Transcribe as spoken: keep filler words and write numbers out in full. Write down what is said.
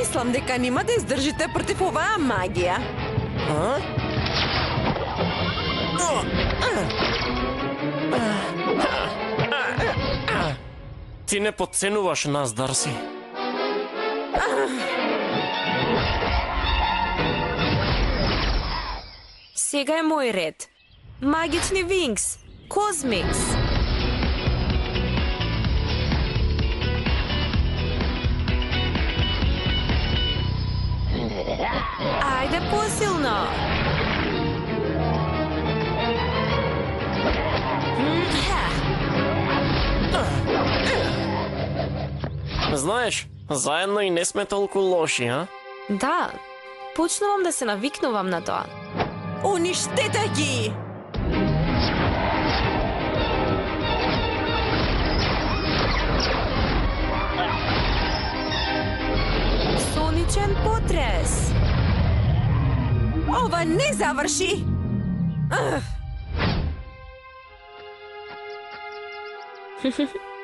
Мислам дека нема да издржите против оваа магија. Ти не подценуваш нас, Дарси. Сега е мој ред. Магични Winx, Cosmix. Ајде посилно. Знаеш, заедно и не сме толку лоши, а? Да, почнувам да се навикнувам на тоа. Уништете ги! Соничен потрес. Ова не заврши! Ах!